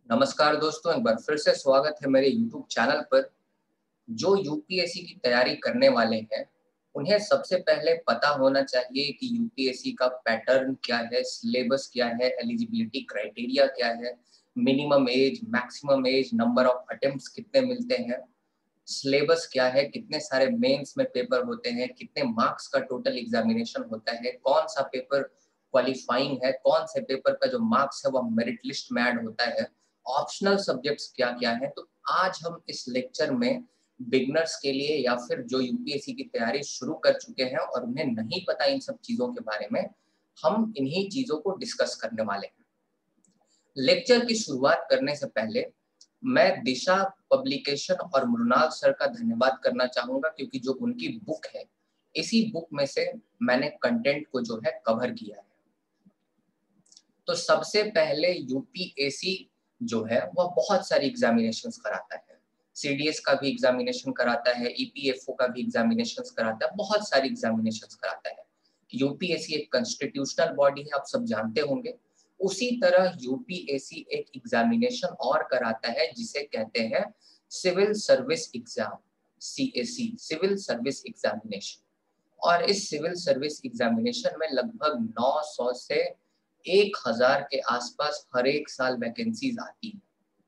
नमस्कार दोस्तों, एक बार फिर से स्वागत है मेरे YouTube चैनल पर। जो यूपीएससी की तैयारी करने वाले हैं, उन्हें सबसे पहले पता होना चाहिए कि यूपीएससी का पैटर्न क्या है, सिलेबस क्या है, एलिजिबिलिटी क्राइटेरिया क्या है, minimum age, maximum age, number of attempts कितने मिलते हैं, सिलेबस क्या है, कितने सारे मेंस में पेपर होते हैं, कितने मार्क्स का टोटल एग्जामिनेशन होता है, कौन सा पेपर क्वालिफाइंग है, कौन से पेपर का जो मार्क्स है वह मेरिट लिस्ट में ऐड होता है, ऑप्शनल सब्जेक्ट्स क्या क्या है। तो आज हम इस लेक्चर में बिगनर्स के लिए या फिर जो यूपीएससी की तैयारी शुरू कर चुके हैं और उन्हें नहीं पता इन सब चीजों के बारे में, हम इन्हीं चीजों को डिस्कस करने वाले हैं। लेक्चर की शुरुआत करने से पहले मैं दिशा पब्लिकेशन और मृणाल सर का धन्यवाद करना चाहूंगा, क्योंकि जो उनकी बुक है, इसी बुक में से मैंने कंटेंट को जो है कवर किया है। तो सबसे पहले यूपीएससी जो है वह बहुत सारी एग्जामिनेशंस कराता है। सीडीएस का भी एग्जामिनेशन कराता है, ईपीएफओ का भी एग्जामिनेशंस कराता है, बहुत सारी एग्जामिनेशंस कराता है। यूपीएससी एक कॉन्स्टिट्यूशनल बॉडी है, आप सब जानते होंगे। उसी तरह यूपीएससी एक एग्जामिनेशन और कराता है जिसे कहते हैं civil service exam, CSE, civil service examination. और इस सिविल सर्विस एग्जामिनेशन में लगभग 900 से 1000 के आसपास हर एक साल वैकेंसीज आती है।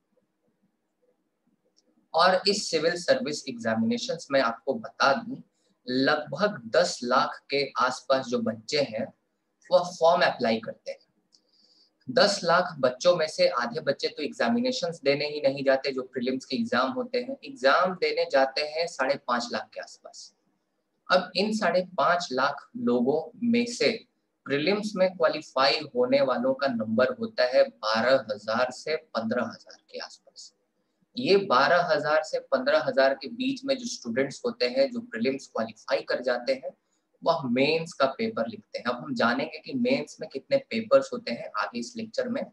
और इस सिविल सर्विस एग्जामिनेशंस में आपको बता दूं, लगभग 10 लाख के आसपास जो बच्चे हैं वह फॉर्म अप्लाई करते हैं। 10 लाख बच्चों में से आधे बच्चे तो एग्जामिनेशंस देने ही नहीं जाते, जो प्रीलिम्स के एग्जाम होते हैं, एग्जाम देने जाते हैं 5.5 लाख के आसपास। अब इन 5.5 लाख लोगों में से प्रीलिम्स में क्वालिफाई होने वालों का नंबर होता है 12,000 से 15,000 के आसपास। ये 12,000 से 15,000 के बीच में जो स्टूडेंट्स होते हैं, जो प्रीलिम्स क्वालिफाई कर जाते हैं, वह मेंस का पेपर लिखते हैं। अब हम जानेंगे कि मेंस में कितने पेपर्स होते हैं आगे इस लेक्चर में।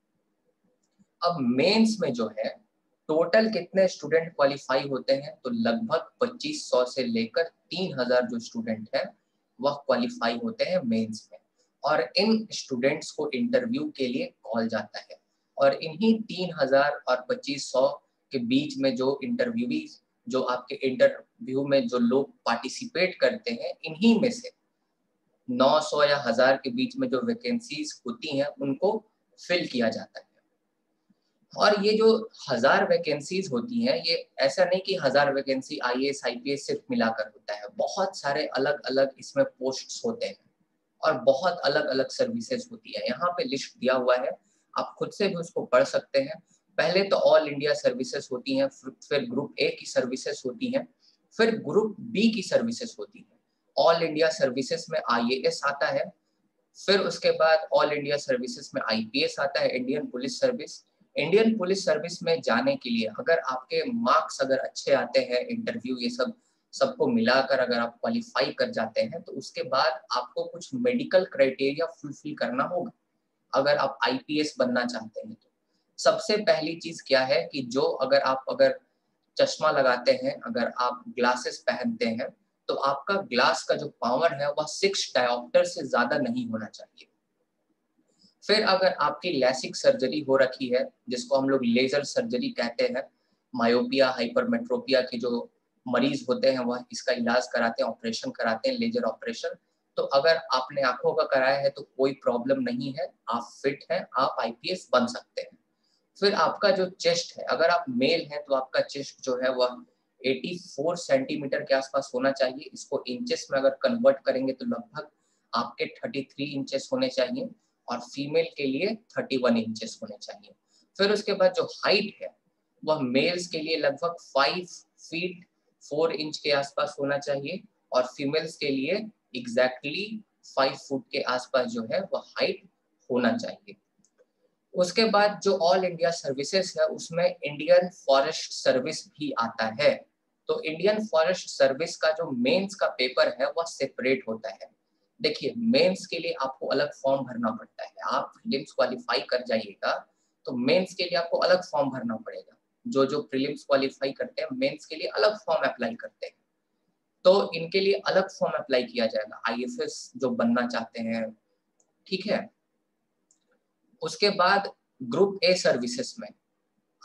अब मेंस में जो है टोटल कितने स्टूडेंट क्वालिफाई होते हैं, तो लगभग 2500 से लेकर 3000 जो स्टूडेंट हैं वह क्वालिफाई होते हैं मेंस में। और इन स्टूडेंट्स को इंटरव्यू के लिए कॉल जाता है। और इन्हीं 3000 और 2500 के बीच में जो इंटरव्यूवीज, जो आपके इंटरव्यू में जो लोग पार्टिसिपेट करते हैं, इन्हीं में से 900 या 1000 के बीच में जो वैकेंसीज होती हैं उनको फिल किया जाता है। और ये जो 1000 वैकेंसीज होती हैं, ये ऐसा नहीं कि 1000 वैकेंसी आईएएस आईपीएस सिर्फ मिलाकर होता है। बहुत सारे अलग अलग इसमें पोस्ट्स होते हैं और बहुत अलग अलग सर्विसेज होती है। यहाँ पे लिस्ट दिया हुआ है, आप खुद से भी उसको पढ़ सकते हैं। पहले तो ऑल इंडिया सर्विसेज होती हैं, फिर ग्रुप ए की सर्विसेज होती हैं, फिर ग्रुप बी की सर्विसेज होती है। ऑल इंडिया सर्विसेज में आईएएस आता है, फिर उसके बाद ऑल इंडिया सर्विसेज में आईपीएस आता है, Indian police service. Indian police service में जाने के लिए अगर आपके मार्क्स अगर अच्छे आते हैं, इंटरव्यू ये सब सबको मिलाकर अगर आप क्वालिफाई कर जाते हैं, तो उसके बाद आपको कुछ मेडिकल क्राइटेरिया फुलफिल करना होगा अगर आप आईपीएस बनना चाहते हैं। तो सबसे पहली चीज क्या है कि जो अगर चश्मा लगाते हैं, अगर आप ग्लासेस पहनते हैं, तो आपका ग्लास का जो पावर है वह 6 डायोप्टर से ज्यादा नहीं होना चाहिए। फिर अगर आपकी लैसिक सर्जरी हो रखी है, जिसको हम लोग लेजर सर्जरी कहते हैं, मायोपिया हाइपरमेट्रोपिया के जो मरीज होते हैं वह इसका इलाज कराते हैं, ऑपरेशन कराते हैं, लेजर ऑपरेशन। तो अगर आपने आंखों का कराया है तो कोई प्रॉब्लम नहीं है, आप फिट हैं, आप आईपीएस बन सकते हैं। फिर आपका जो चेस्ट है, अगर आप मेल हैं तो आपका चेस्ट जो है वह 84 सेंटीमीटर के आसपास होना चाहिए। इसको इंचेस में अगर कन्वर्ट करेंगे तो लगभग आपके 33 इंचेस होने चाहिए, और फीमेल के लिए 31 इंचेस होने चाहिए। फिर उसके बाद जो हाइट है वह मेल्स के लिए लगभग 5 फीट 4 इंच के आसपास होना चाहिए, और फीमेल्स के लिए एग्जैक्टली 5 फुट के आसपास जो है वह हाइट होना चाहिए। उसके बाद जो ऑल इंडिया सर्विसेज है उसमें इंडियन फॉरेस्ट सर्विस भी आता है। तो इंडियन फॉरेस्ट सर्विस का जो मेंस का पेपर है वह सेपरेट होता है। देखिए, मेंस के लिए आपको अलग फॉर्म भरना पड़ता है। आप प्रीलिम्स क्वालिफाई कर जाइएगा तो मेंस के लिए आपको अलग फॉर्म भरना पड़ेगा। जो जो प्रीलिम्स क्वालिफाई करते हैं मेंस के लिए अलग फॉर्म अप्लाई करते हैं। तो इनके लिए अलग फॉर्म अप्लाई किया जाएगा, आईएफएस जो बनना चाहते हैं, ठीक है। उसके बाद ग्रुप ए सर्विसेज में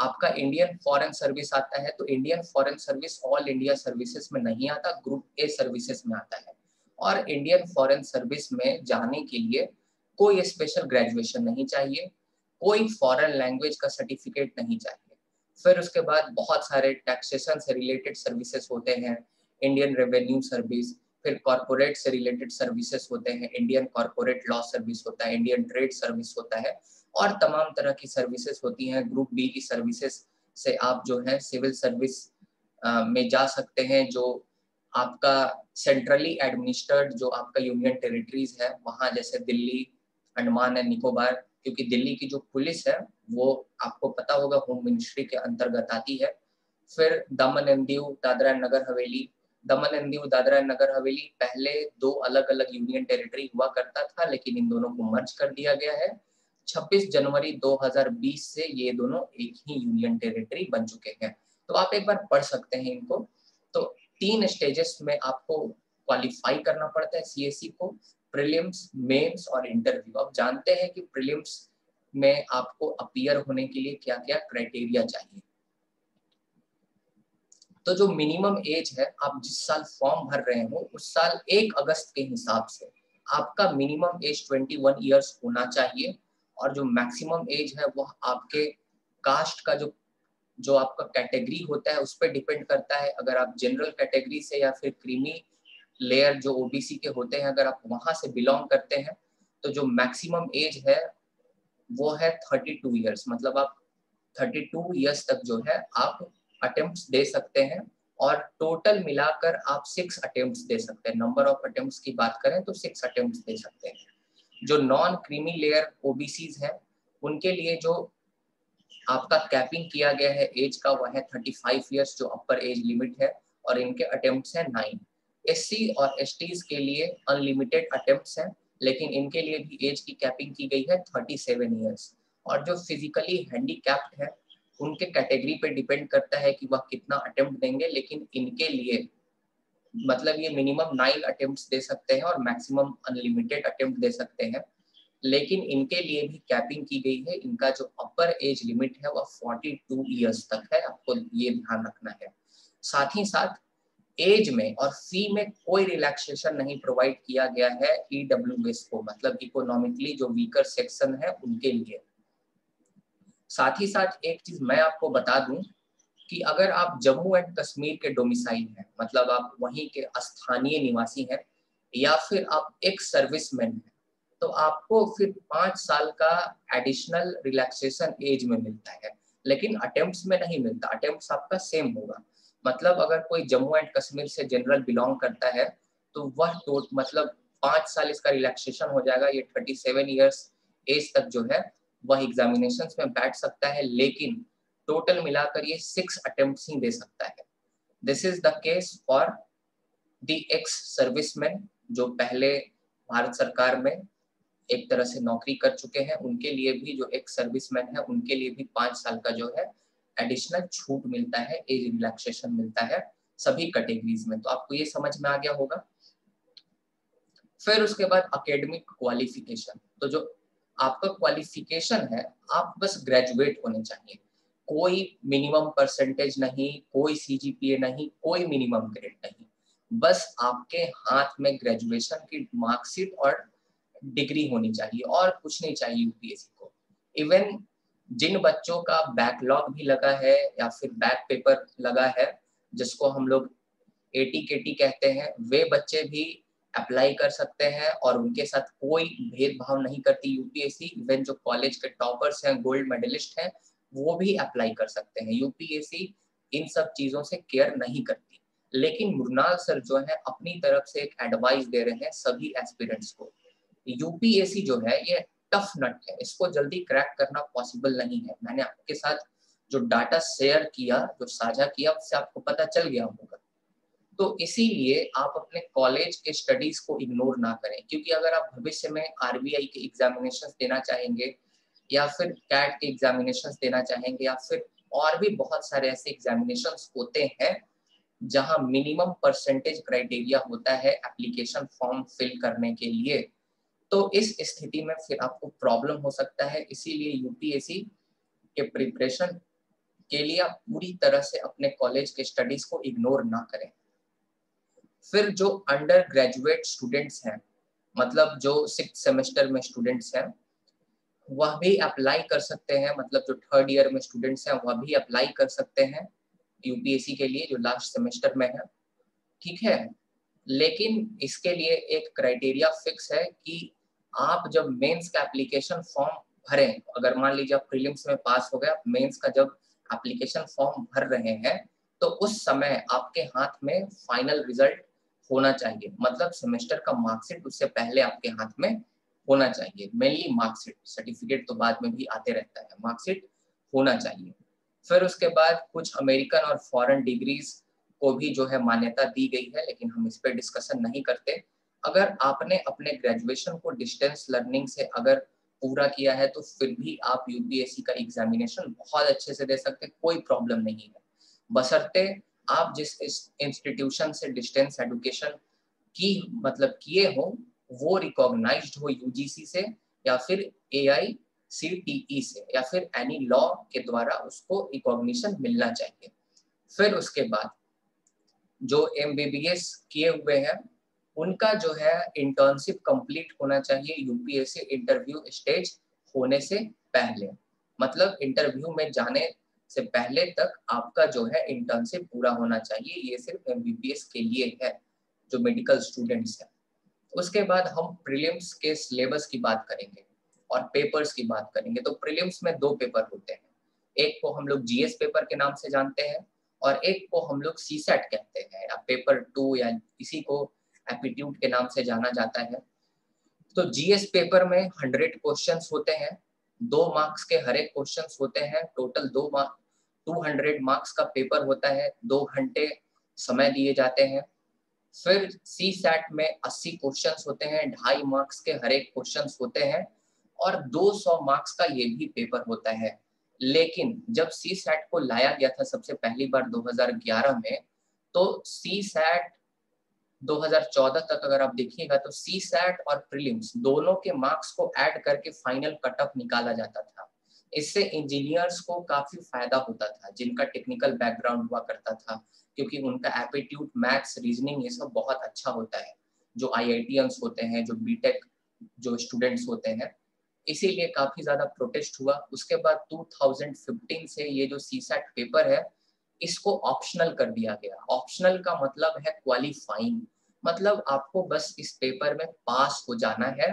आपका इंडियन फॉरेन सर्विस आता है, तो Indian foreign service all India services में नहीं आता, ग्रुप ए सर्विसेज में आता है। और इंडियन फॉरेन सर्विस में जाने के लिए कोई स्पेशल ग्रेजुएशन नहीं चाहिए, कोई फॉरेन लैंग्वेज का सर्टिफिकेट नहीं चाहिए। फिर उसके बाद बहुत सारे टैक्सेशन से रिलेटेड सर्विसेज होते हैं, इंडियन रेवेन्यू सर्विस, फिर कॉर्पोरेट से रिलेटेड सर्विसेज होते हैं, इंडियन कॉर्पोरेट लॉ सर्विस होता है, इंडियन ट्रेड सर्विस होता है, और तमाम तरह की सर्विसेज होती हैं। ग्रुप बी की सर्विसेज से आप जो है सिविल सर्विस में जा सकते हैं, जो आपका सेंट्रली एडमिनिस्टर्ड जो आपका यूनियन टेरिटरीज है वहाँ, जैसे दिल्ली, अंडमान एंड निकोबार, क्योंकि दिल्ली की जो पुलिस है वो आपको पता होगा होम मिनिस्ट्री के अंतर्गत आती है। फिर Daman and Diu, Dadra and Nagar Haveli. Daman and Diu, Dadra and Nagar Haveli पहले दो अलग अलग यूनियन टेरिटरी हुआ करता था, लेकिन इन दोनों को मर्ज कर दिया गया है। 26 जनवरी 2020 से ये दोनों एक ही यूनियन टेरिटरी बन चुके हैं। तो आप एक बार पढ़ सकते हैं इनको। तो 3 स्टेजेस में आपको क्वालिफाई करना पड़ता है सीएससी को, प्रीलिम्स, मेंस और इंटरव्यू। आप जानते हैं कि प्रीलिम्स में आपको अपीयर होने के लिए क्या क्या क्राइटेरिया चाहिए। तो जो मिनिमम एज है, आप जिस साल फॉर्म भर रहे हो उस साल 1 अगस्त के हिसाब से आपका मिनिमम एज 21 ईयर्स होना चाहिए, और जो मैक्सिमम एज है वो आपके कास्ट का जो आपका कैटेगरी होता है उस पर डिपेंड करता है। अगर आप जनरल कैटेगरी से या फिर क्रीमी लेयर जो ओबीसी के होते हैं, अगर आप वहां से बिलोंग करते हैं, तो जो मैक्सिमम एज है वो है 32 ईयर्स। मतलब आप 32 ईयर्स तक जो है आप अटेम्प्ट्स दे सकते हैं, और टोटल मिलाकर आप 6 अटेम्प्ट्स दे सकते हैं। नंबर ऑफ अटेम्प्ट्स की बात करें तो 6 अटेम्प्ट्स दे सकते हैं। जो नॉन क्रीमी लेयर ओबीसीज हैं उनके लिए जो आपका कैपिंग किया गया है एज का, वह है 35 ईयर्स जो अपर एज लिमिट है, और इनके अटेम्प्ट्स हैं 9। एससी और एसटीज के लिए अनलिमिटेड अटेम्प्ट्स हैं, लेकिन इनके लिए भी एज की कैपिंग की गई है 37 ईयर्स। और जो फिजिकली हैंडीकैप्ड है उनके कैटेगरी पे डिपेंड करता है कि वह कितना अटेम्प्ट देंगे, लेकिन इनके लिए मतलब ये मिनिमम 9 अटेम्प्ट्स दे सकते हैं और मैक्सिमम अनलिमिटेड अटेम्प्ट दे सकते हैं, लेकिन इनके लिए भी कैपिंग की गई है। इनका जो अपर एज लिमिट है वह 42 ईयर्स तक है, आपको ये ध्यान रखना है। साथ ही साथ एज में और फी में कोई रिलैक्सेशन नहीं प्रोवाइड किया गया है ईडब्ल्यूएस को, मतलब इकोनॉमिकली जो वीकर सेक्शन है उनके लिए। साथ ही साथ एक चीज मैं आपको बता दूं कि अगर आप जम्मू एंड कश्मीर के डोमिसाइल हैं, मतलब आप वहीं के स्थानीय निवासी हैं, या फिर आप एक सर्विसमैन हैं, तो आपको फिर 5 साल का एडिशनल रिलैक्सेशन एज में मिलता है, लेकिन अटेम्प्ट्स में नहीं मिलता। अटेम्प्ट्स आपका सेम होगा। मतलब अगर कोई जम्मू एंड कश्मीर से जनरल बिलोंग करता है तो वह मतलब 5 साल इसका रिलैक्सेशन हो जाएगा। ये 37 ईयर्स एज तक जो है वह एग्जामिनेशन में बैठ सकता है, लेकिन टोटल मिलाकर ये 6 अटेम्प्ट्स ही दे सकता है। This is the case for the ex serviceman जो पहले भारत सरकार में एक तरह से नौकरी कर चुके हैं। उनके लिए भी जो एक्स सर्विसमैन है उनके लिए भी 5 साल का जो है एडिशनल छूट मिलता है, एज रिलैक्सेशन मिलता है सभी कैटेगरीज में। तो आपको ये समझ में आ गया होगा। फिर उसके बाद एकेडमिक क्वालिफिकेशन। तो जो आपका क्वालिफिकेशन है, आप बस ग्रेजुएट होने चाहिए, कोई मिनिमम परसेंटेज नहीं, कोई सीजीपीए नहीं, कोई मिनिमम ग्रेड नहीं, बस आपके हाथ में ग्रेजुएशन की मार्कशीट और डिग्री होनी चाहिए, और कुछ नहीं चाहिए यूपीएससी को। इवन जिन बच्चों का बैकलॉग भी लगा है या फिर बैक पेपर लगा है, जिसको हम लोग एटी कहते हैं, वे बच्चे भी अप्लाई कर सकते हैं, और उनके साथ कोई भेदभाव नहीं करती यूपीएससी। इवन जो कॉलेज के टॉपर्स हैं, गोल्ड मेडलिस्ट हैं, वो भी अप्लाई कर सकते हैं। यूपीएससी इन सब चीजों से केयर नहीं करती। लेकिन मुरनाल सर जो है अपनी तरफ से एक एडवाइस दे रहे हैं सभी एस्पिरेंट्स को। यूपीएससी जो है ये टफ नट है, इसको जल्दी क्रैक करना पॉसिबल नहीं है। मैंने आपके साथ जो डाटा शेयर किया, जो साझा किया, उससे आपको पता चल गया होगा। तो इसीलिए आप अपने कॉलेज के स्टडीज को इग्नोर ना करें, क्योंकि अगर आप भविष्य में आरबीआई के एग्जामिनेशंस देना चाहेंगे, या फिर कैट के एग्जामिनेशंस देना चाहेंगे, या फिर और भी बहुत सारे ऐसे एग्जामिनेशंस होते हैं जहां मिनिमम परसेंटेज क्राइटेरिया होता है एप्लीकेशन फॉर्म फिल करने के लिए, तो इस स्थिति में फिर आपको प्रॉब्लम हो सकता है। इसीलिए यूपीएससी के प्रिपरेशन के लिए आप पूरी तरह से अपने कॉलेज के स्टडीज को इग्नोर ना करें। फिर जो अंडर ग्रेजुएट स्टूडेंट्स हैं, मतलब जो 6th सेमेस्टर में स्टूडेंट्स हैं, वह भी अप्लाई कर सकते हैं। मतलब जो 3rd ईयर में स्टूडेंट्स हैं वह भी अप्लाई कर सकते हैं यूपीएससी के लिए, जो लास्ट सेमेस्टर में है, ठीक है। लेकिन इसके लिए एक क्राइटेरिया फिक्स है कि आप जब मेंस का एप्लीकेशन फॉर्म भरें, अगर मान लीजिए आप प्रीलिम्स में पास हो गए, आप मेंस का जब एप्लीकेशन फॉर्म भर रहे हैं तो उस समय आपके हाथ में फाइनल रिजल्ट होना चाहिए। मतलब सेमेस्टर का मार्कशीट उससे पहले आपके हाथ में होना चाहिए। मेनली मार्कशीट, सर्टिफिकेट तो बाद में भी आते रहता है, मार्कशीट होना चाहिए। फिर उसके बाद कुछ अमेरिकन और फॉरेन डिग्रीज को भी जो है मान्यता दी गई है, लेकिन हम इस पर डिस्कशन नहीं करते। अगर आपने अपने ग्रेजुएशन को डिस्टेंस लर्निंग से अगर पूरा किया है तो फिर भी आप यूपीएससी का एग्जामिनेशन बहुत अच्छे से दे सकते हैं, कोई प्रॉब्लम नहीं है, बशर्ते आप जिस इंस्टीट्यूशन से डिस्टेंस एजुकेशन की मतलब किए हो वो रिकॉग्नाइज्ड हो यूजीसी से या फिर AICTE से या फिर एनी लॉ के द्वारा उसको रिकॉग्निशन मिलना चाहिए। फिर उसके बाद जो MBBS किए हुए हैं उनका जो है इंटर्नशिप कंप्लीट होना चाहिए यूपीएससी इंटरव्यू स्टेज होने से पहले। मतलब इंटरव्यू में जाने से पहले तक आपका जो है इंटर्नशिप पूरा होना चाहिए। ये सिर्फ MBBS के लिए है, जो मेडिकल स्टूडेंट्स हैं। उसके बाद हम प्रीलिम्स के सिलेबस की बात करेंगे और पेपर्स की बात करेंगे। तो प्रीलिम्स में 2 पेपर होते हैं, एक को हम लोग GS पेपर के नाम से जानते हैं और एक को हम लोग CSAT कहते हैं, या पेपर 2, या इसी को एप्टीट्यूड के नाम से जाना जाता है। तो GS पेपर में 100 क्वेश्चंस होते हैं, 2 मार्क्स के हर एक क्वेश्चंस होते हैं, टोटल 200 मार्क्स का पेपर होता है, 2 घंटे समय दिए जाते हैं। फिर CSAT में 80 क्वेश्चंस होते हैं, 2.5 मार्क्स के हर एक क्वेश्चंस होते हैं और 200 मार्क्स का ये भी पेपर होता है। लेकिन जब CSAT को लाया गया था सबसे पहली बार 2011 में, तो CSAT 2014 तक अगर आप देखिएगा तो CSAT और प्रीलिम्स दोनों के मार्क्स को ऐड करके फाइनल कट ऑफ निकाला जाता था। इससे इंजीनियर्स को काफी फायदा होता था जिनका टेक्निकल बैकग्राउंड हुआ करता था, क्योंकि उनका एप्टीट्यूड, मैथ्स, रीजनिंग ये सब बहुत अच्छा होता है। जो IITians होते हैं, जो बीटेक जो स्टूडेंट्स होते हैं, इसीलिए काफी ज्यादा प्रोटेस्ट हुआ। उसके बाद 2015 से ये जो CSAT पेपर है इसको ऑप्शनल कर दिया गया। ऑप्शनल का मतलब है क्वालिफाइंग, मतलब आपको बस इस पेपर में पास हो जाना है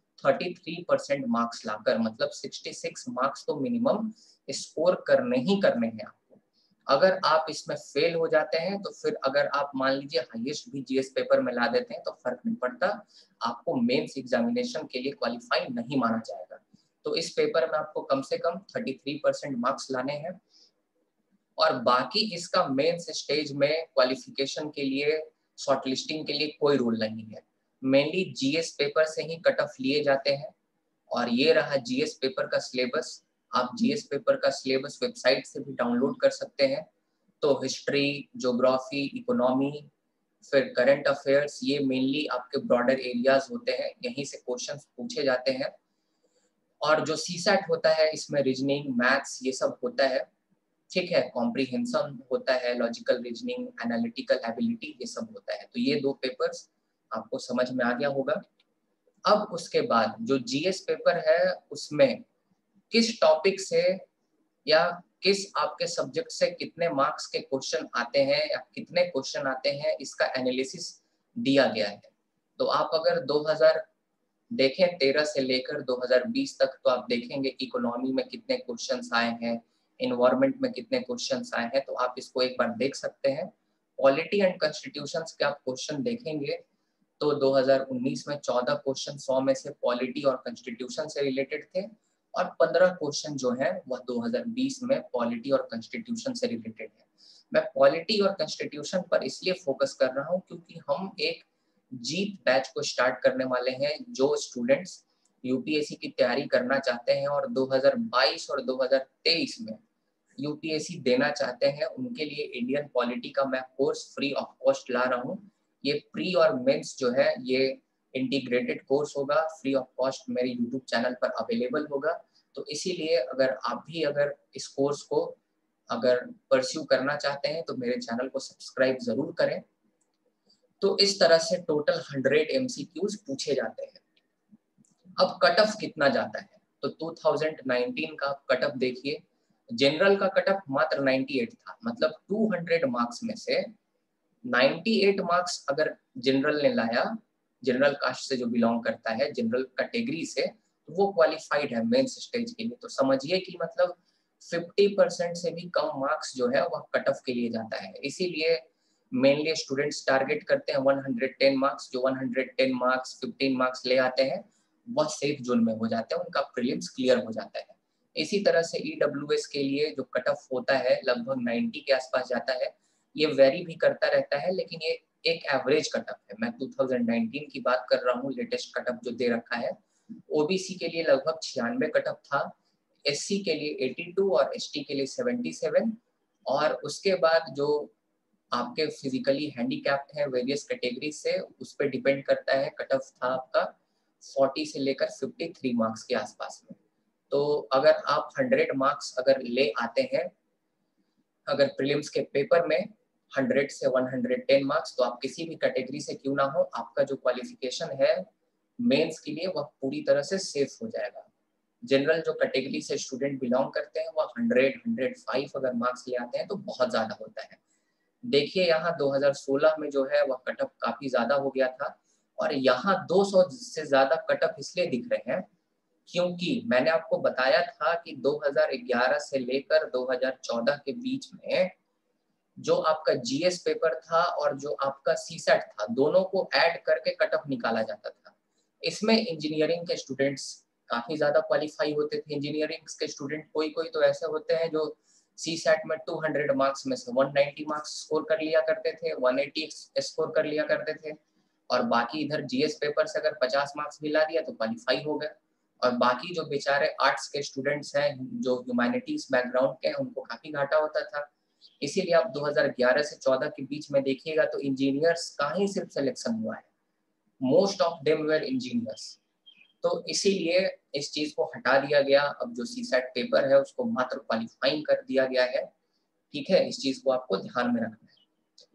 33% मार्क्स लाकर, मतलब 66 मार्क्स तो मिनिमम स्कोर करने ही करने हैं आपको। अगर आप इसमें फेल हो जाते हैं तो फिर अगर आप मान लीजिए हाईएस्ट भी GS पेपर में ला देते हैं तो फर्क नहीं पड़ता, आपको मेंस एग्जामिनेशन के लिए क्वालिफाई नहीं माना जाएगा। तो इस पेपर में आपको कम से कम 33% मार्क्स लाने हैं और बाकी इसका मेंस स्टेज में क्वालिफिकेशन के लिए, शॉर्टलिस्टिंग के लिए कोई रूल नहीं है। मेनली GS पेपर से ही कट ऑफ लिए जाते हैं। और ये रहा GS पेपर का सिलेबस। आप GS पेपर का सिलेबस वेबसाइट से भी डाउनलोड कर सकते हैं। तो हिस्ट्री, ज्योग्राफी, इकोनॉमी, फिर करंट अफेयर्स, ये मेनली आपके ब्रॉडर एरियाज होते हैं, यहीं से क्वेश्चंस पूछे जाते हैं। और जो CSAT होता है इसमें रीजनिंग, मैथ्स ये सब होता है, ठीक है, कॉम्प्रिहेंशन होता है, लॉजिकल रीजनिंग, एनालिटिकल एबिलिटी ये सब होता है। तो ये 2 पेपर्स आपको समझ में आ गया होगा। अब उसके बाद जो GS पेपर है उसमें किस टॉपिक से या किस आपके सब्जेक्ट से कितने मार्क्स के क्वेश्चन आते हैं या कितने क्वेश्चन आते हैं इसका एनालिसिस दिया गया है। तो आप अगर 2000 देखें 13 से लेकर 2020 तक तो आप देखेंगे इकोनॉमी में कितने क्वेश्चंस आए हैं, इन्वायरमेंट में कितने क्वेश्चंस आए हैं, तो आप इसको एक बार देख सकते हैं। पॉलिटी एंड कॉन्स्टिट्यूशंस के आप क्वेश्चन देखेंगे तो 2019 में 14 क्वेश्चन 100 में से पॉलिटी और कॉन्स्टिट्यूशन से रिलेटेड थे और 15 क्वेश्चन जो है वह 2020 में पॉलिटी और कॉन्स्टिट्यूशन से रिलेटेड है। मैं पॉलिटी और कॉन्स्टिट्यूशन पर इसलिए फोकस कर रहा हूं क्योंकि हम एक जीत बैच को स्टार्ट करने वाले हैं। जो स्टूडेंट्स यूपीएससी की तैयारी करना चाहते हैं और 2022 और 2023 में यूपीएससी देना चाहते हैं, उनके लिए इंडियन पॉलिटी का मैं कोर्स फ्री ऑफ कॉस्ट ला रहा हूँ। ये प्री और मेंस जो है ये इंटीग्रेटेड कोर्स होगा, फ्री ऑफ कॉस्ट मेरे यूट्यूब चैनल पर अवेलेबल होगा। तो इसीलिए अगर आप भी अगर इस कोर्स को अगर परस्यू करना चाहते हैं तो मेरे चैनल को सब्सक्राइब जरूर करें। तो इस तरह से टोटल 100 MCQs पूछे जाते हैं। अब कट ऑफ कितना जाता है, तो 2019 का कट ऑफ देखिए, जनरल का कट ऑफ मात्र 98 था, मतलब 200 मार्क्स में से 98 मार्क्स अगर जनरल ने लाया, जनरल कास्ट से जो बिलोंग करता है, जनरल कैटेगरी से, तो वो क्वालिफाइड है मेंस स्टेज के लिए। तो समझिए कि मतलब 50% से भी कम मार्क्स जो है वह कट ऑफ के लिए जाता है। इसीलिए मेनली स्टूडेंट्स टारगेट करते हैं 110 मार्क्स। जो 110 मार्क्स 15 मार्क्स ले आते हैं वह सेफ जोन में हो जाते हैं, उनका प्रीलिम्स क्लियर हो जाता है। इसी तरह से EWS के लिए जो कट ऑफ होता है लगभग 90 के आसपास जाता है। ये वेरी भी करता रहता है, लेकिन ये एक एवरेज कट ऑफ है। मैं 2019 की बात कर रहा हूँ, लेटेस्ट कट ऑफ जो दे रखा है। OBC के लिए लगभग 96 कट ऑफ था, SC के लिए 82 और ST के लिए 77। और उसके बाद जो आपके फिजिकली हैंडीकैप्ड है वेरियस कैटेगरी से, उस पर डिपेंड करता है, कट ऑफ था आपका 40 से लेकर 53 मार्क्स के आसपास में। तो अगर आप 100 मार्क्स अगर ले आते हैं अगर प्रीलिम्स के पेपर में 100 से 110 मार्क्स, तो आप किसी भी कैटेगरी से क्यों ना हो, आपका जो क्वालिफिकेशन है मेंस के लिए वह पूरी तरह से सेफ हो जाएगा। जनरल जो कैटेगरी से स्टूडेंट बिलोंग करते हैं वह 100, 105 अगर मार्क्स ले आते हैं तो बहुत ज्यादा होता है। देखिए यहाँ 2016 में जो है वह कट ऑफ काफी ज्यादा हो गया था, और यहाँ 200 से ज्यादा कट ऑफ इसलिए दिख रहे हैं क्योंकि मैंने आपको बताया था कि 2011 से लेकर 2014 के बीच में जो आपका GS पेपर था और जो आपका CSAT था, दोनों को ऐड करके कट ऑफ निकाला जाता था। इसमें इंजीनियरिंग के स्टूडेंट्स काफी ज्यादा क्वालिफाई होते थे। इंजीनियरिंग के स्टूडेंट कोई कोई तो ऐसे होते हैं जो CSAT में 200 मार्क्स में से 190 मार्क्स स्कोर कर लिया करते थे, 180 स्कोर कर लिया करते थे, और बाकी इधर GS पेपर से अगर 50 मार्क्स भी ला दिया तो क्वालिफाई हो गए। और बाकी जो बेचारे आर्ट्स के स्टूडेंट्स हैं, जो ह्यूमैनिटीज बैकग्राउंड के हैं, उनको काफी घाटा होता था। इसीलिए आप 2011 से 14 के बीच में देखिएगा तो इंजीनियर्स का ही सिर्फ सिलेक्शन हुआ है, most of them were engineers. तो इसीलिए इस चीज को हटा दिया गया। अब जो CSAT पेपर है उसको मात्र क्वालिफाइंग कर दिया गया है। ठीक है, इस चीज को आपको ध्यान में रखना है।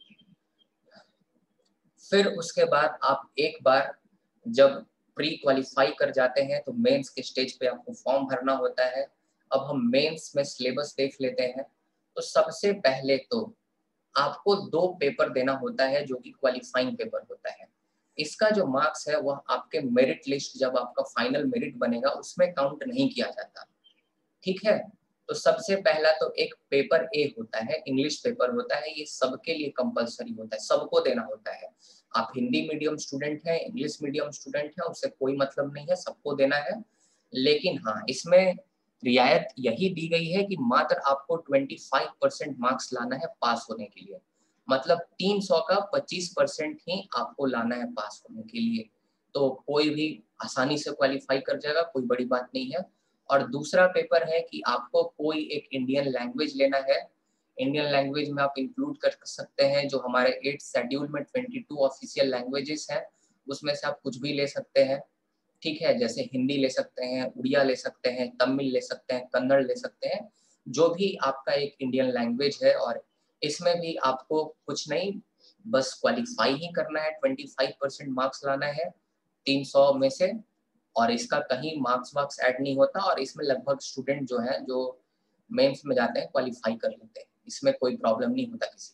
फिर उसके बाद आप एक बार जब प्री क्वालिफाई कर जाते हैं तो मेंस के स्टेज पे आपको फॉर्म भरना होता है। अब हम मेंस में सिलेबस देख लेते हैं। तो सबसे पहले तो आपको 2 पेपर देना होता है जो कि क्वालिफाइंग पेपर होता है। इसका जो मार्क्स है वह आपके मेरिट लिस्ट, जब आपका फाइनल मेरिट बनेगा उसमें काउंट नहीं किया जाता। ठीक है, तो सबसे पहला तो एक पेपर ए होता है, इंग्लिश पेपर होता है। ये सबके लिए कंपलसरी होता है, सबको देना होता है। आप हिंदी मीडियम स्टूडेंट हैं, इंग्लिश मीडियम स्टूडेंट हैं, उससे कोई मतलब नहीं है, सबको देना है। लेकिन हाँ, इसमें रियायत यही दी गई है कि मात्र आपको 25% मार्क्स लाना है पास होने के लिए। मतलब 300 का 25% ही आपको लाना है पास होने के लिए। तो कोई भी आसानी से क्वालिफाई कर जाएगा, कोई बड़ी बात नहीं है। और दूसरा पेपर है कि आपको कोई एक इंडियन लैंग्वेज लेना है। इंडियन लैंग्वेज में आप इंक्लूड कर सकते हैं जो हमारे 8th शेड्यूल में 22 ऑफिशियल लैंग्वेजेस हैं, उसमें से आप कुछ भी ले सकते हैं। ठीक है, जैसे हिंदी ले सकते हैं, उड़िया ले सकते हैं, तमिल ले सकते हैं, कन्नड़ ले सकते हैं, जो भी आपका एक इंडियन लैंग्वेज है। और इसमें भी आपको कुछ नहीं, बस क्वालिफाई ही करना है, 25% मार्क्स लाना है 300 में से, और इसका कहीं मार्क्स वार्क्स ऐड नहीं होता। और इसमें लगभग स्टूडेंट जो है जो मेंस में जाते हैं क्वालिफाई कर लेते हैं, इसमें कोई प्रॉब्लम नहीं होता किसी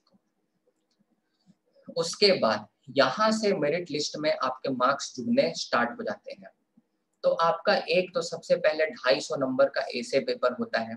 को। उसके बाद यहाँ से मेरिट लिस्ट में आपके मार्क्स जुड़ने स्टार्ट हो जाते हैं। तो आपका एक तो सबसे पहले 250 नंबर का एसे पेपर होता है।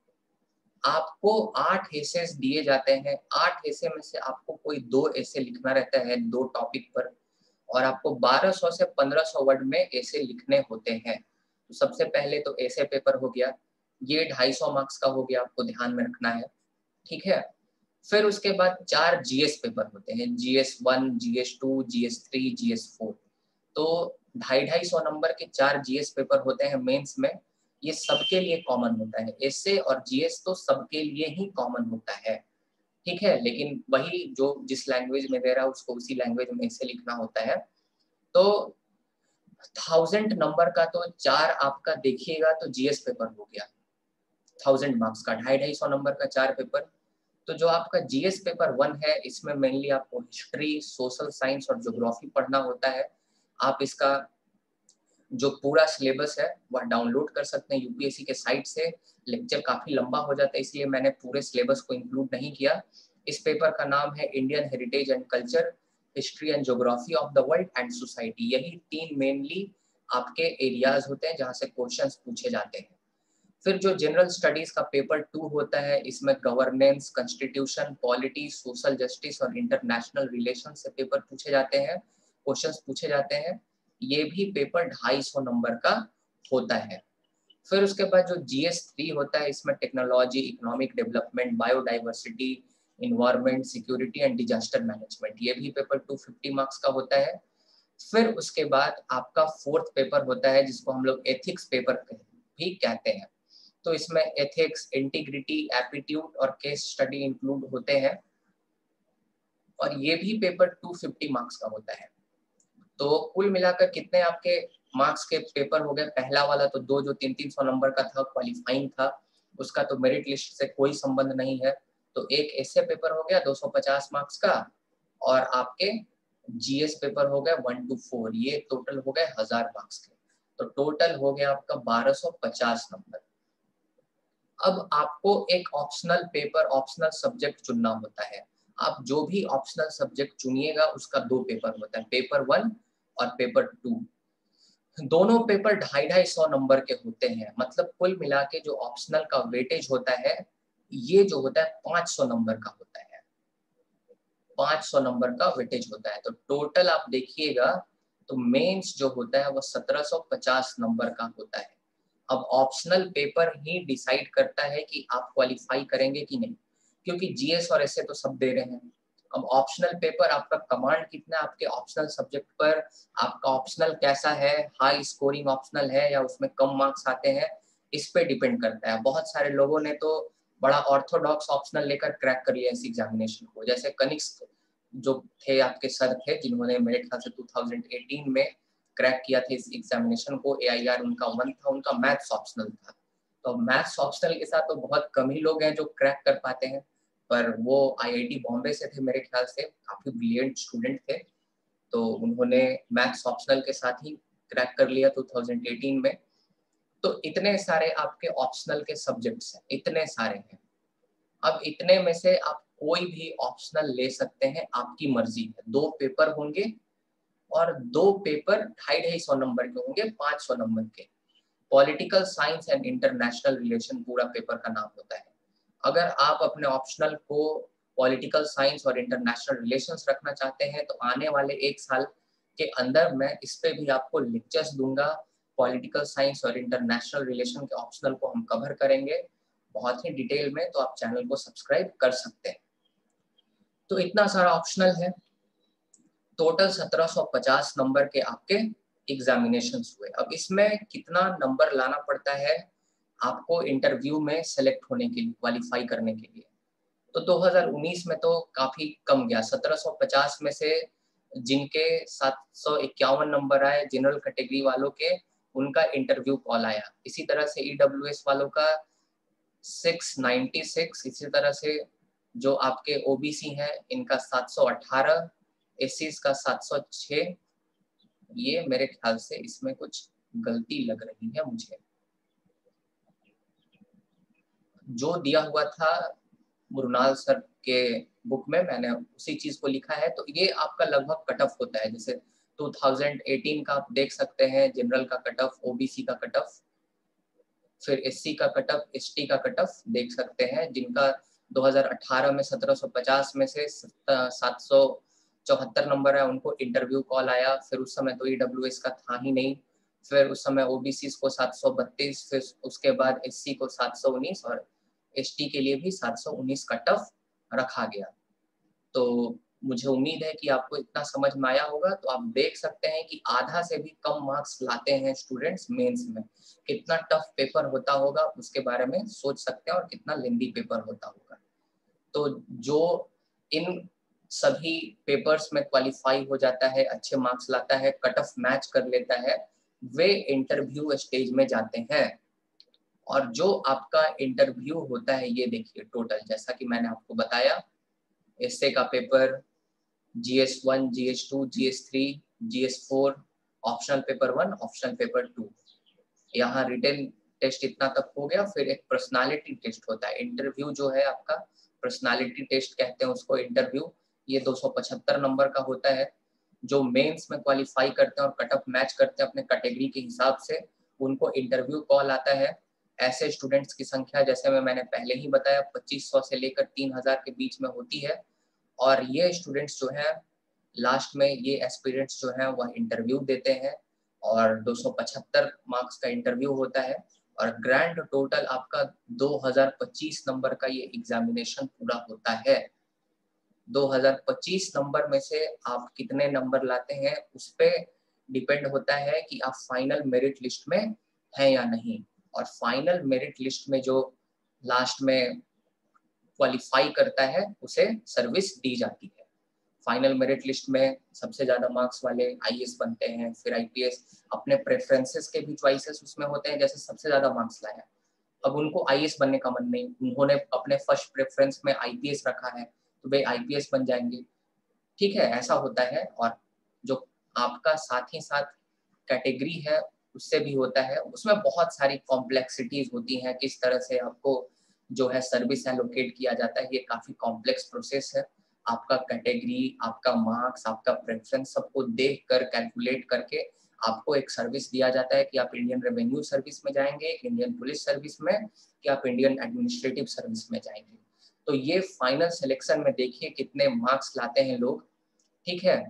आपको 8 एसेस दिए जाते हैं। 8 एसे में से आपको कोई 2 एसे लिखना रहता है 2 टॉपिक पर, और आपको 1200 से 1500 वर्ड में एसे लिखने होते हैं। तो सबसे पहले तो एसे पेपर हो गया, ये 250 मार्क्स का हो गया, आपको ध्यान में रखना है। ठीक है, फिर उसके बाद 4 GS पेपर होते हैं, GS1, GS2, GS3, GS4। तो 250 नंबर के 4 GS पेपर होते हैं मेंस में। ये सबके लिए कॉमन होता है, एसे और GS तो सबके लिए ही कॉमन होता है। ठीक है, लेकिन वही जो जिस लैंग्वेज में दे रहा है उसको उसी लैंग्वेज में एसे लिखना होता है। तो 1000 नंबर का तो 4 आपका देखिएगा तो GS पेपर हो गया। 1000 मार्क्स का, 250 नंबर का 4 पेपर। तो जो आपका जीएस पेपर 1 है, इसमें मेनली आपको हिस्ट्री, सोशल साइंस और ज्योग्राफी पढ़ना होता है। आप इसका जो पूरा सिलेबस है वह डाउनलोड कर सकते हैं यूपीएससी के साइट से। लेक्चर काफ़ी लंबा हो जाता है, इसलिए मैंने पूरे सिलेबस को इंक्लूड नहीं किया। इस पेपर का नाम है Indian heritage and culture, history and geography of the world and society. यही 3 मेनली आपके एरियाज होते हैं जहाँ से क्वेश्चंस पूछे जाते हैं। फिर जो जनरल स्टडीज का पेपर 2 होता है, इसमें governance, constitution, polity, social justice और इंटरनेशनल रिलेशन से पेपर पूछे जाते हैं, क्वेश्चंस पूछे जाते हैं। ये भी पेपर 250 नंबर का होता है। फिर उसके बाद जो GS3 होता है, इसमें technology, economic development, biodiversity, environment, security and disaster management, ये भी पेपर 250 मार्क्स का होता है। फिर उसके बाद आपका 4th पेपर होता है जिसको हम लोग एथिक्स पेपर भी कहते हैं। तो इसमें एथिक्स, इंटीग्रिटी, एप्टीट्यूड और केस स्टडी इंक्लूड होते हैं, और ये भी पेपर 250 मार्क्स का होता है। तो कुल मिलाकर कितने आपके मार्क्स के पेपर हो गए? पहला वाला तो 2 जो 300 नंबर का था, क्वालिफाइंग था, उसका तो मेरिट लिस्ट से कोई संबंध नहीं है। तो एक ऐसे पेपर हो गया 250 मार्क्स का, और आपके जीएस पेपर हो गया 1 to 4, ये टोटल हो गए 1000 मार्क्स के। तो टोटल हो गया आपका 1250 नंबर। अब आपको एक ऑप्शनल पेपर, ऑप्शनल सब्जेक्ट चुनना होता है। आप जो भी ऑप्शनल सब्जेक्ट चुनिएगा उसका 2 पेपर होता है, पेपर 1 और पेपर 2। दोनों पेपर 250 नंबर के होते हैं। मतलब कुल मिला के जो ऑप्शनल का वेटेज होता है, ये जो होता है 500 नंबर का होता है। 500 नंबर का वेटेज होता है। तो टोटल आप देखिएगा तो मेंस जो होता है वो 1750 नंबर का होता है। अब ऑप्शनल पेपर ही डिसाइड करता है कि आप क्वालिफाई करेंगे कि नहीं, क्योंकि जीएस और ऐसे तो सब दे रहे हैं। अब ऑप्शनल पेपर, आपका कमांड कितना है आपके ऑप्शनल सब्जेक्ट पर, आपका ऑप्शनल कैसा है, हाई स्कोरिंग ऑप्शनल है या उसमें कम मार्क्स आते हैं, इस पे डिपेंड करता है। बहुत सारे लोगों ने तो बड़ा ऑर्थोडॉक्स ऑप्शनल लेकर क्रैक कर लिया इस एग्जामिनेशन को। जैसे कनिष्क जो थे, आपके सर थे, जिन्होंने मेरे ख्याल से 2018 में क्रैक किया था इस एग्जामिनेशन को। AIR उनका 1 था, उनका मैथ्स ऑप्शनल था। तो मैथ्स ऑप्शनल के साथ तो बहुत कम ही लोग हैं जो क्रैक कर पाते हैं, पर वो IIT बॉम्बे से थे मेरे ख्याल से, काफी ब्रिलियंट स्टूडेंट थे। तो उन्होंने मैथ्स ऑप्शनल के साथ ही क्रैक कर लिया 2018 में। तो इतने सारे आपके ऑप्शनल के सब्जेक्ट्स हैं, इतने सारे हैं। अब इतने में से आप कोई भी ऑप्शनल ले सकते हैं, आपकी मर्जी है। 2 पेपर होंगे और 2 पेपर 250 नंबर के होंगे, 500 नंबर के। Political science and international relation पूरा पेपर का नाम होता है। अगर आप अपने ऑप्शनल को पॉलिटिकल साइंस और इंटरनेशनल रिलेशंस रखना चाहते हैं तो आने वाले 1 साल के अंदर मैं इस पे भी आपको लेक्चर्स दूंगा। पॉलिटिकल साइंस और इंटरनेशनल रिलेशन के ऑप्शनल को हम कवर करेंगे बहुत ही डिटेल में, तो आप चैनल को सब्सक्राइब कर सकते हैं। तो इतना सारा ऑप्शनल है। टोटल 1750 नंबर के आपके एग्जामिनेशंस हुए। अब इसमें कितना नंबर लाना पड़ता है आपको इंटरव्यू में सेलेक्ट होने के लिए, क्वालिफाई करने के लिए? तो 2019 में तो काफी कम गया। 1750 में से जिनके 751 नंबर आए जनरल कैटेगरी वालों के, उनका इंटरव्यू कॉल आया। इसी तरह से EWS वालों का 696, इसी तरह से जो आपके OBC हैं इनका 718, एसीज का 706। ये मेरे ख्याल से इसमें कुछ गलती लग रही है मुझे, जो दिया हुआ था मुरुनाल सर के बुक में मैंने उसी चीज को लिखा है। तो ये आपका लगभग कट ऑफ होता है। जैसे 2018 का आप देख सकते हैं, जनरल का कट ऑफ, OBC का कट ऑफ, फिर SC का कट ऑफ, ST का कट ऑफ देख सकते हैं। जिनका 2018 में 1750 में से 774 नंबर है, उनको इंटरव्यू कॉल आया। फिर उस समय तो EWS का था ही नहीं। फिर उस समय OBC को 732, फिर उसके बाद SC को 719 और ST के लिए भी 719 कट ऑफ रखा गया। तो मुझे उम्मीद है कि आपको इतना समझ में आया होगा। तो आप देख सकते हैं कि आधा से भी कम मार्क्स लाते हैं स्टूडेंट्स मेंस में। कितना टफ पेपर होता होगा उसके बारे में सोच सकते हैं, और कितना लेंदी पेपर होता होगा। तो जो इन सभी पेपर्स में क्वालिफाई हो जाता है, अच्छे मार्क्स लाता है, कट ऑफ मैच कर लेता है, वे इंटरव्यू स्टेज में जाते हैं। और जो आपका इंटरव्यू होता है ये देखिए टोटल, जैसा कि मैंने आपको बताया, एस्से का paper, GS1, GS2, GS3, GS4, optional paper 1, optional paper 2, यहाँ रिटन टेस्ट इतना तक हो गया। फिर एक पर्सनालिटी टेस्ट होता है, इंटरव्यू जो है आपका पर्सनालिटी टेस्ट कहते हैं उसको इंटरव्यू, ये 275 नंबर का होता है। जो मेंस में क्वालिफाई करते हैं और कट ऑफ मैच करते हैं अपने कैटेगरी के हिसाब से, उनको इंटरव्यू कॉल आता है। ऐसे स्टूडेंट्स की संख्या जैसे मैंने पहले ही बताया 2500 से लेकर 3000 के बीच में होती है। और ये स्टूडेंट्स जो हैं लास्ट में, ये एस्पिरेंट्स जो हैं वह इंटरव्यू देते हैं और 275 मार्क्स का इंटरव्यू होता है। और ग्रैंड टोटल आपका 2025 नंबर का ये एग्जामिनेशन पूरा होता है। 2025 नंबर में से आप कितने नंबर लाते हैं उस पे डिपेंड होता है कि आप फाइनल मेरिट लिस्ट में हैं या नहीं। और फाइनल मेरिट लिस्ट में जो लास्ट में क्वालिफाई करता है उसे सर्विस दी जाती है। फाइनल मेरिट लिस्ट में सबसे ज्यादा मार्क्स वाले आईएएस बनते हैं, फिर आईपीएस, अपने प्रेफरेंसेस के भी चॉइसेस उसमें होते हैं। जैसे सबसे ज्यादा मार्क्स लाया, अब उनको आईएएस बनने का मन नहीं, उन्होंने अपने फर्स्ट प्रेफरेंस में आईपीएस रखा है, तो भाई आईपीएस बन जाएंगे। ठीक है, ऐसा होता है। और जो आपका साथ ही साथ कैटेगरी है उससे भी होता है, उसमें बहुत सारी कॉम्प्लेक्सिटीज होती हैं, किस तरह से आपको जो है सर्विस एलोकेट किया जाता है, ये काफी कॉम्प्लेक्स प्रोसेस है। आपका कैटेगरी, आपका मार्क्स, आपका प्रेफरेंस सबको देख कर कैलकुलेट करके आपको एक सर्विस दिया जाता है कि आप इंडियन रेवेन्यू सर्विस में जाएंगे, इंडियन पुलिस सर्विस में, कि आप इंडियन एडमिनिस्ट्रेटिव सर्विस में जाएंगे। तो ये फाइनल सिलेक्शन में देखिए कितने मार्क्स लाते हैं लोग। ठीक है,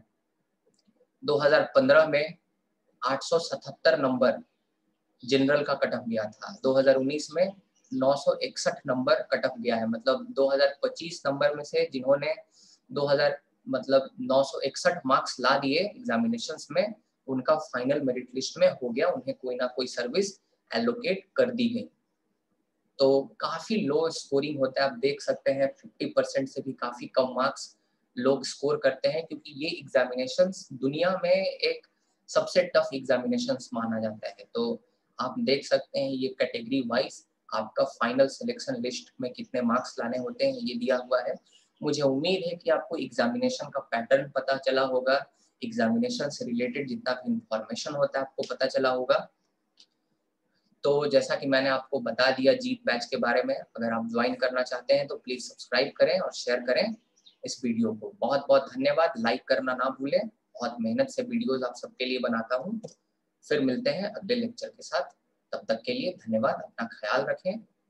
2015 में 877 नंबर जनरल का कट ऑफ गया था, 2019 में 961 नंबर कट ऑफ गया है। मतलब 2025 नंबर में से जिन्होंने 2000 मतलब 961 मार्क्स ला दिए एग्जामिनेशंस में, उनका फाइनल मेरिट लिस्ट में हो गया, उन्हें कोई ना कोई सर्विस एलोकेट कर दी गई। तो काफी लो स्कोरिंग होता है, आप देख सकते हैं 50% से भी काफी कम मार्क्स लोग स्कोर करते हैं, क्योंकि ये एग्जामिनेशंस दुनिया में एक सबसे टफ एग्जामिनेशंस माना जाता है। तो आप देख सकते हैं ये कैटेगरी वाइज आपका फाइनल सिलेक्शन लिस्ट में कितने मार्क्स लाने होते हैं ये दिया हुआ है। मुझे उम्मीद है कि आपको एग्जामिनेशन का पैटर्न पता चला होगा, एग्जामिनेशन से रिलेटेड जितना भी इंफॉर्मेशन होता है आपको पता चला होगा। तो जैसा कि मैंने आपको बता दिया जीत बैच के बारे में, अगर आप ज्वाइन करना चाहते हैं तो प्लीज सब्सक्राइब करें और शेयर करें इस वीडियो को। बहुत बहुत धन्यवाद, लाइक करना ना भूलें, बहुत मेहनत से वीडियोस आप सबके लिए बनाता हूँ। फिर मिलते हैं अगले लेक्चर के साथ, तब तक के लिए धन्यवाद, अपना ख्याल रखें।